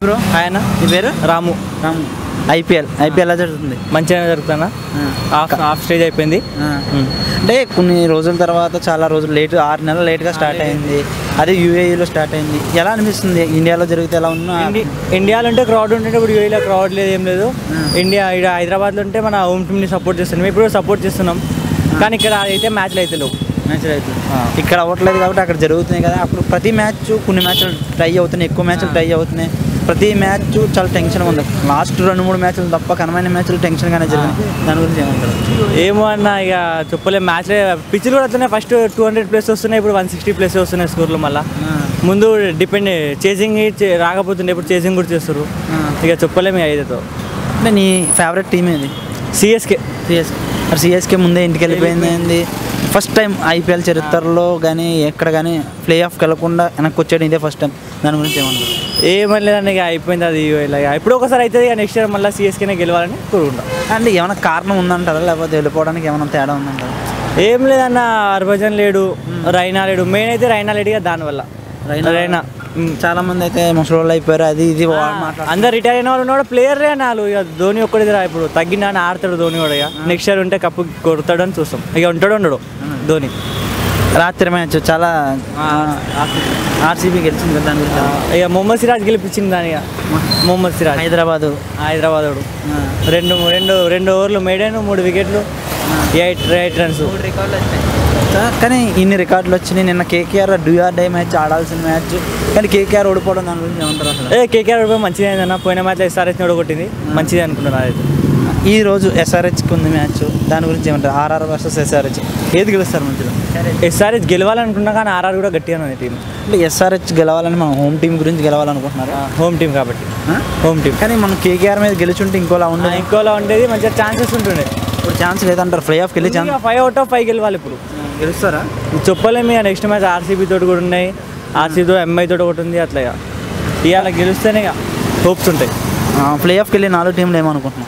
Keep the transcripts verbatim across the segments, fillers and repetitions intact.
Bro ఆయన ఈ పేరు రాము రాము ఐపీఎల్ ఐపీఎల్ ఎలా జరుగుతుంది? మంచిగా జరుగుతున్నా హాఫ్ హాఫ్ స్టేజ్ అయిపోయింది. అంటే కొన్ని రోజుల తర్వాత చాలా రోజులు లేట్ ఆరు నెలలు లేట్గా స్టార్ట్ అయింది. అదే యూఏఈలో స్టార్ట్ అయింది. ఎలా అనిపిస్తుంది? ఇండియాలో జరిగితే ఎలా ఉన్నా ఇండియాలో ఉంటే క్రౌడ్ ఉంటే ఇప్పుడు యూఏఈలో క్రౌడ్ లేదు, ఏం లేదు. ఇండియా ఇక్కడ హైదరాబాద్లో ఉంటే మన హోమ్ టీమ్ని సపోర్ట్ చేస్తున్నాం, ఇప్పుడు సపోర్ట్ చేస్తున్నాం. కానీ ఇక్కడ అయితే మ్యాచ్లు అయితే లేవు. మ్యాచ్లు అవుతుంది ఇక్కడ అవ్వట్లేదు కాబట్టి అక్కడ జరుగుతున్నాయి కదా. అప్పుడు ప్రతి మ్యాచ్ కొన్ని మ్యాచ్లు ట్రై అవుతున్నాయి, ఎక్కువ మ్యాచ్లు ట్రై అవుతున్నాయి. ప్రతి మ్యాచ్ చాలా టెన్షన్గా ఉంది. లాస్ట్ రెండు మూడు మ్యాచ్లు తప్ప కనమైన మ్యాచ్లు టెన్షన్గానే జరిగింది. దాని గురించి ఏమంటారు? ఏమో అన్న ఇక చెప్పలేము. మ్యాచ్లే పిచ్లు కూడా వస్తున్నాయి. ఫస్ట్ టూ హండ్రెడ్ ప్లేస్ వస్తున్నాయి, ఇప్పుడు వన్ సిక్స్టీ ప్లేస్ వస్తున్నాయి స్కోర్లు. మళ్ళీ ముందు డిపెండ్ చేసింగ్ రాకపోతుండే, ఇప్పుడు చేసింగ్ కూడా చేస్తారు. ఇక చెప్పలేము ఇక ఏదో. అంటే నీ ఫేవరెట్ టీమ్ ఏది? సిఎస్కే. సిఎస్కే మరి సిఎస్కే ముందే ఇంటికి వెళ్ళిపోయింది. ఫస్ట్ టైం ఐపీఎల్ చరిత్రలో కానీ ఎక్కడ కానీ ప్లే ఆఫ్కి వెళ్ళకుండా వెనక్కి వచ్చాడు, ఇదే ఫస్ట్ టైం. దాని గురించి ఏమంటారు? ఏమలేదండి, ఇక అయిపోయింది అది. ఇలా ఇప్పుడు ఒకసారి అవుతుంది, ఇక నెక్స్ట్ ఇయర్ మళ్ళీ సిఎస్కేనే గెలవాలని కోరుకుంటాం. అంటే ఏమైనా కారణం ఉందంటారా, లేకపోతే వెళ్ళిపోవడానికి ఏమైనా తేడా ఉందంటారా? ఏం లేదన్న, హర్భజన్ లేడు, రైనా లేడు. మెయిన్ అయితే రైనా లేడుగా, దానివల్ల. రైనా చాలా మంది అయితే ముసలి అయిపోయారు, అది ఇది అందరు రిటైర్ అయిన వాళ్ళు ఉన్నాడు. ప్లేయర్లే నాలుగు. ఇక ధోని ఒక్కడిది రా, ఇప్పుడు తగ్గిన ఆడతాడు ధోని కూడా. ఇక నెక్స్ట్ ఇయర్ ఉంటే కప్పు కొడతాడు అని చూస్తాం. ఇక ఉంటాడు ఉండడు ధోని. రాత్రి మ్యాచ్ చాలా ఆర్సీబీ గెలిచింది. దాని గురించి ఇక మొహమ్మద్ సిరాజ్ గెలిపించింది దాని. ఇక మొహమ్మద్ సిరాజ్ హైదరాబాదు హైదరాబాద్ రెండు రెండు రెండు ఓవర్లు మేడాను, మూడు వికెట్లు, ఎయిట్ ఎయిట్ రన్స్. రికార్డులు వచ్చాయి కానీ ఇన్ని రికార్డులు వచ్చినాయి. నిన్న కేకేఆర్ డ్యూఆర్ డే మ్యాచ్ ఆడాల్సిన మ్యాచ్, కానీ కేకేఆర్ ఓడిపోవడం దాని గురించి ఏమంటారు అసలు? ఏ కేకేఆర్ ఓడిపోయి మంచిది అయిందన్న. పోయిన మ్యాచ్లో ఎస్ఆర్హెచ్ని ఓడగొట్టింది, మంచిది అనుకుంటున్నారు. అయితే ఈ రోజు ఎస్ఆర్హెచ్కి ఉంది మ్యాచ్, దాని గురించి ఏమంటారు? ఆర్ఆర్ వర్సెస్ ఎస్ఆర్హెచ్ ఏది గెలుస్తారు మంచిగా? ఎస్ఆర్హెచ్ గెలవాలనుకున్నా, కానీ ఆర్ఆర్ కూడా గట్టిగా ఉంది టీం. అంటే ఎస్ఆర్హెచ్ గెలవాలని మనం హోమ్ టీం గురించి గెలవాలనుకుంటున్నారు. హోమ్ టీం కాబట్టి హోమ్ టీం. కానీ మనం కేకేఆర్ మీద గెలుచుంటే ఇంకోలా ఉండేది, ఇంకోలా ఉండేది, మంచిగా ఛాన్సెస్ ఉంటుండే. ఇప్పుడు ఛాన్స్ లేదంటారు. ప్లే ఆఫ్కి వెళ్ళి chance five out of five గెలవాలి. ఇప్పుడు గెలుస్తారా? చెప్పలేము. ఇక నెక్స్ట్ మ్యాచ్ ఆర్సీబీ తోటి కూడా ఉన్నాయి, ఆర్సీబీతో ఎంఐ తోటి ఒకటి ఉంది. అట్లా ఇవాళ గెలుస్తేనే ఇక హోప్స్ ఉంటాయి. ప్లే ఆఫ్కి వెళ్ళి నాలుగు టీంలు ఏమనుకుంటున్నాం?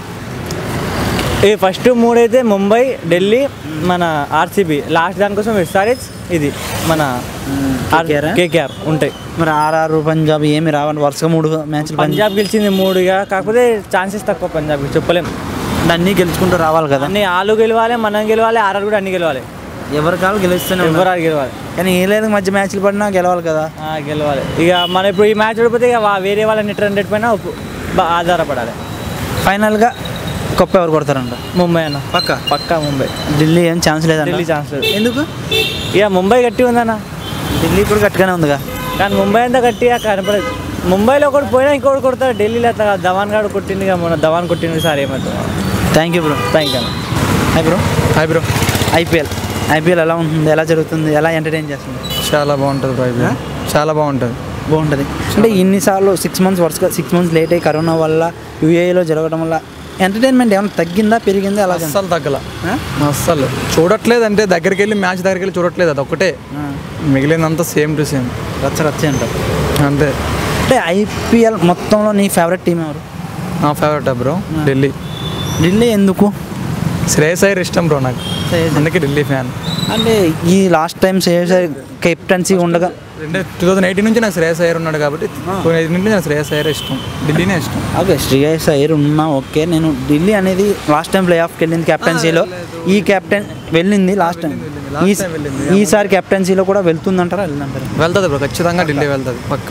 ఈ ఫస్ట్ మూడు అయితే ముంబై, ఢిల్లీ, మన ఆర్సీబీ. లాస్ట్ దానికోసం ఎస్ఆర్హెచ్, ఇది మన కేకేఆర్ ఉంటాయి. మరి ఆర్ఆర్ పంజాబ్ ఏమి రావండి వరుసగా మూడు మ్యాచ్లు. పంజాబ్ గెలిచింది మూడుగా, కాకపోతే ఛాన్సెస్ తక్కువ పంజాబ్కి. చెప్పలేము, అన్నీ గెలుచుకుంటూ రావాలి కదా. అన్ని ఆలు గెలవాలి, మనం గెలవాలి, ఆర్ఆర్ కూడా అన్ని గెలవాలి. ఎవరి కాలు గెలుస్తూనే ఎవరు గెలవాలి, కానీ ఏ లేదు మధ్య మ్యాచ్లు పడినా గెలవాలి కదా. గెలవాలి. ఇక మనం ఇప్పుడు ఈ మ్యాచ్ ఓడిపోతే ఇక వేరే వాళ్ళ నెట్ రన్ రేట్ పైన ఆధారపడాలి. ఫైనల్గా కప్ ఎవరు కొడతారంట? ముంబై అన్న, పక్క పక్కా ముంబై. ఢిల్లీ ఏం ఛాన్స్ లేదా? ఢిల్లీ ఛాన్స్ లేదు. ఎందుకు? ఇక ముంబై గట్టి ఉందన్న. ఢిల్లీ కూడా గట్టిగానే ఉందిగా, కానీ ముంబై అంతా గట్టిగా కనపడదు. ముంబైలో ఒకటి పోయినా ఇంకొకటి కొడతారు. ఢిల్లీలో అట్లా ధవాన్ గారు కొట్టింది, మొన్న ధవాన్ కొట్టింది సార్. ఏమవుతుంది? Thank you bro. Thank you అన్న. Hi bro. Hi bro. IPL IPL ఎలా ఉంటుంది, ఎలా జరుగుతుంది, ఎలా ఎంటర్టైన్ చేస్తుంది? చాలా బాగుంటుంది బ్రో. ఐపీఎల్ చాలా బాగుంటుంది. బాగుంటుంది అంటే ఇన్నిసార్లు సిక్స్ మంత్స్ వరుసగా సిక్స్ మంత్స్ లేట్ అయ్యి కరోనా వల్ల యూఏఈలో జరగడం వల్ల ఎంటర్టైన్మెంట్ ఏమైనా తగ్గిందా, పెరిగిందా? అలా అస్సలు తగ్గల, అస్సలు చూడట్లేదు. అంటే దగ్గరికి వెళ్ళి మ్యాచ్ దగ్గరికి వెళ్ళి చూడట్లేదు, అది ఒకటే. మిగిలినంతా సేమ్ టు సేమ్ రచ్చ రచ్చ అంటారు అంతే. అంటే ఐపీఎల్ మొత్తంలో నీ ఫేవరెట్ టీం ఎవరు? నా ఫేవరెట్ బ్రో ఢిల్లీ. ఢిల్లీ ఎందుకు? శ్రేయస్ అయ్యర్ ఇష్టం బ్రో నాకు, అందుకే ఢిల్లీ ఫ్యాన్. అంటే ఈ last time Shreyas Iyer captaincy ఉండగా రెండు టూ థౌసండ్ ఎయిటీన్ నుంచి నాకు శ్రేయస్ అయ్యర్ ఉన్నాడు కాబట్టి ఎయిటీన్ నుంచి నాకు శ్రేయస్ అయ్యర్ ఇష్టం, ఢిల్లీనే ఇష్టం. ఓకే, శ్రేయస్ అయ్యర్ ఉన్నా ఓకే. నేను ఢిల్లీ అనేది లాస్ట్ టైం ప్లే ఆఫ్కి వెళ్ళింది కెప్టెన్సీలో. ఈ కెప్టెన్ వెళ్ళింది లాస్ట్ టైం, ఈసారి కెప్టెన్సీలో కూడా వెళ్తుందంటారా? వెళ్ళిందంటారా? వెళ్తుంది బ్రో, ఖచ్చితంగా ఢిల్లీ వెళ్తుంది పక్క.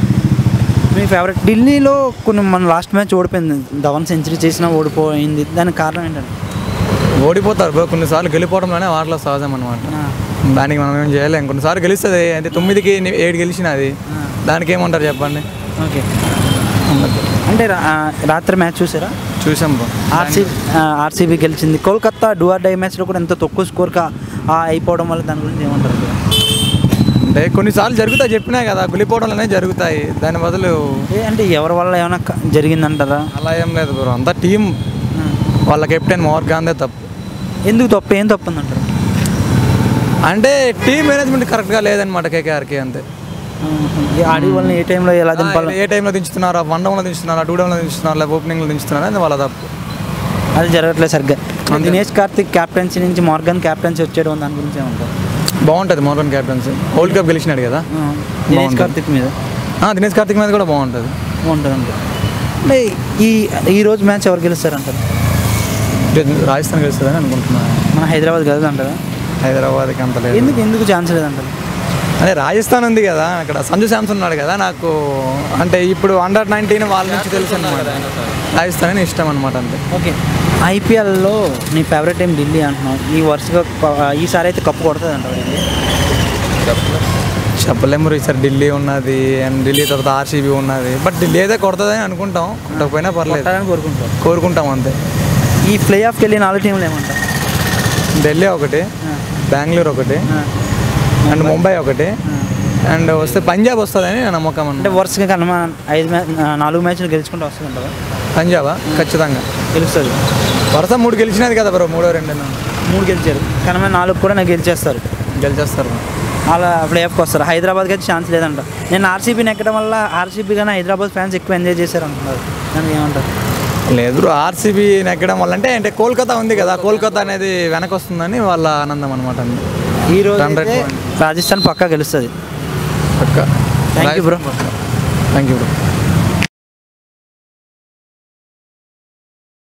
మీ ఫేవరెట్? ఢిల్లీలో కొన్ని మన లాస్ట్ మ్యాచ్ ఓడిపోయింది, ధవన్ సెంచరీ చేసినా ఓడిపోయింది, దానికి కారణం ఏంటంటే? ఓడిపోతారు బ్రో కొన్నిసార్లు, గెలిపోవడంలోనే వాటిలో సహజం అనమాట. దానికి మనం ఏం చేయలేం. కొన్నిసార్లు గెలుస్తుంది, అంటే తొమ్మిదికి ఏడు గెలిచినది, దానికి ఏమంటారు చెప్పండి. ఓకే, అంటే రాత్రి మ్యాచ్ చూసారా? చూసాం బ్రో. ఆర్సీబీ ఆర్సీబీ గెలిచింది. కోల్కతా డూఆర్ డై మ్యాచ్లో కూడా ఎంత తక్కువ స్కోర్గా అయిపోవడం వల్ల దాని గురించి ఏమంటారు? అంటే కొన్నిసార్లు జరుగుతాయి, చెప్పినా కదా, గెలిపోవడంలోనే జరుగుతాయి. దాని బదులు అంటే ఎవరి వల్ల ఏమైనా జరిగిందంటారా? అలా ఏం లేదు బ్రో, అంతా టీం వాళ్ళ కెప్టెన్ మోర్గాన్దే తప్పు. ఎందుకు తప్పు? ఏం తప్పు ఉందంటారు? అంటే టీం మేనేజ్మెంట్ కరెక్ట్గా లేదనమాట కేకేఆర్కి, అంతే. ఆడి వాళ్ళని ఏ టైంలో ఎలా దింపాలి, ఏ టైంలో దించుతున్నారా, వన్ డౌన్లో దించుతున్నారా, టూ డౌన్లో దించుతున్నారా, లేకపోతే ఓపెనింగ్లో దించుతున్నారా, అది వాళ్ళ తప్పు. అది జరగట్లేదు సరిగ్గా. దినేష్ కార్తిక్ క్యాప్టెన్సీ నుంచి మోర్గన్ క్యాప్టెన్సీ వచ్చేయడం, దాని గురించి ఏమంటారు? బాగుంటుంది మోర్గన్ క్యాప్టెన్సీ, వరల్డ్ కప్ గెలిచినాడు కదా. దినేష్ కార్తిక్ మీద దినేష్ కార్తిక్ మీద కూడా బాగుంటుంది. ఉంటుంది ఉంటుంది అంటే ఈ ఈ రోజు మ్యాచ్ ఎవరు గెలుస్తారు అంటారు? రాజస్థాన్ గెలుస్తుందని అనుకుంటున్నాను. మన హైదరాబాద్ గెలదు అంటారా? హైదరాబాద్కి అంత లేదు. ఎందుకు ఎందుకు ఛాన్స్ లేదంటారు? అదే రాజస్థాన్ ఉంది కదా, అక్కడ సంజు శాంసన్ ఉన్నాడు కదా, నాకు అంటే ఇప్పుడు అండర్ నైన్టీన్ వాళ్ళ నుంచి తెలుసు అనమాట. రాజస్థాన్ అని ఇష్టం అనమాట అంతే. ఓకే, ఐపీఎల్లో నీ ఫేవరెట్ టీం ఢిల్లీ అంటున్నావు. ఈ వరుసగా ఈసారి అయితే కప్పు కొడుతుంది అంటారు ఢిల్లీ? చెప్పలేము. ఈసారి ఢిల్లీ ఉన్నది అండ్ ఢిల్లీ తర్వాత ఆర్సీబీ ఉన్నది. బట్ ఢిల్లీ అయితే కొడుతుందని అనుకుంటాం, కొట్టకపోయినా పర్లేదు, కోరుకుంటాం కోరుకుంటాం అంతే. ఈ ప్లే ఆఫ్కి వెళ్ళి నాలుగు టీంలు ఏమంటారు? ఢిల్లీ ఒకటి, బెంగళూరు ఒకటి, అండ్ ముంబై ఒకటి, అండ్ వస్తే పంజాబ్ వస్తుందని నా నమ్మకం. అంటే వరుసగా కనుమ ఐదు మ్యాచ్ నాలుగు మ్యాచ్లు గెలుచుకుంటూ వస్తుంది అంటారా? పంజాబా ఖచ్చితంగా గెలుస్తుంది. వరుస మూడు గెలిచినది కదా బ్రో, మూడో రెండు మూడు గెలిచారు, కనుమ నాలుగు కూడా నాకు గెలిచేస్తారు. గెలిచేస్తారు అలా ప్లే ఆఫ్కి వస్తారు. హైదరాబాద్కి అయితే ఛాన్స్ లేదంట. నేను ఆర్సీబీని ఎక్కడం వల్ల ఆర్సీబీ కానీ హైదరాబాద్ ఫ్యాన్స్ ఎక్కువ ఎంజాయ్ చేశారు అంటున్నారు. దానికి ఏమంటారు? లేదు బ్రో, ఆర్సీబీ నెగ్గడం వల్ల అంటే అంటే కోల్కతా ఉంది కదా, కోల్కతా అనేది వెనక వస్తుందని వాళ్ళ ఆనందం అనమాట. ఈ రోజు రాజస్థాన్ పక్కా గెలుస్తుంది. పక్కా. Thank you bro. Thank you bro.